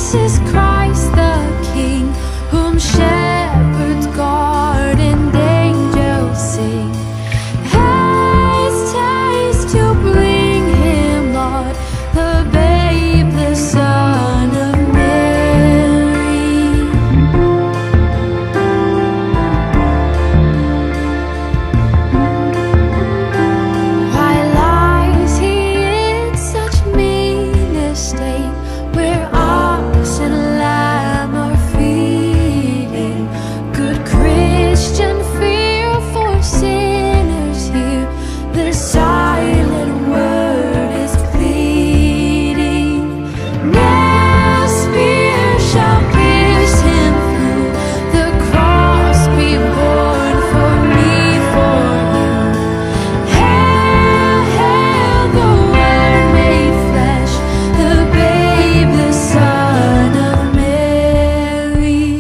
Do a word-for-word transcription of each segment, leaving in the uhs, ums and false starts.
This is Christ the King, whom shepherds guard and angels sing. Haste, haste to bring him, Lord, the babe, the Son of Mary. Why lies he in such mean estate, where ox and lamb are feeding? Good Christian, fear for sinners here, the silent word is pleading. No spear shall pierce him through, the cross be borne for me, for you. Hail, hail, the Word made flesh, the babe, the Son of Mary.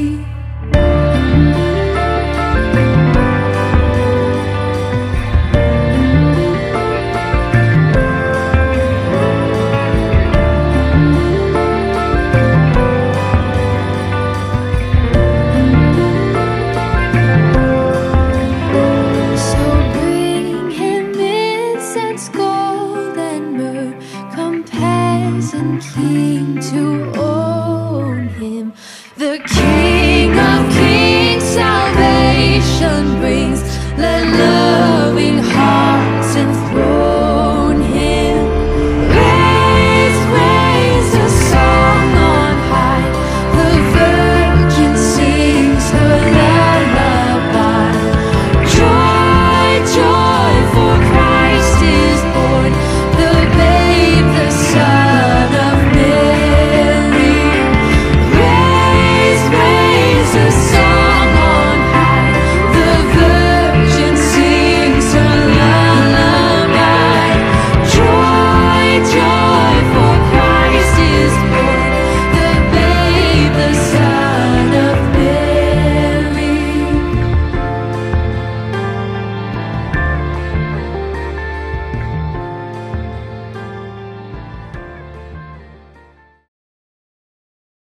So bring him incense, gold and myrrh, come peasant king to own him. The King of kings salvation brings,